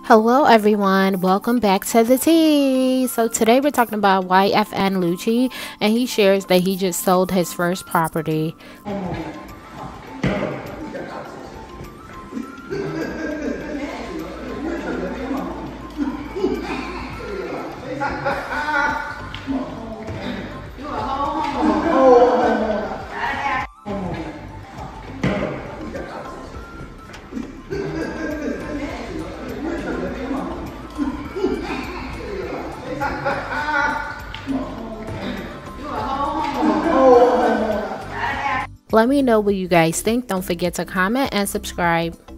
Hello everyone, welcome back to the tea. So today we're talking about YFN Lucci, and he shares that he just sold his first property. Let me know what you guys think. Don't forget to comment and subscribe.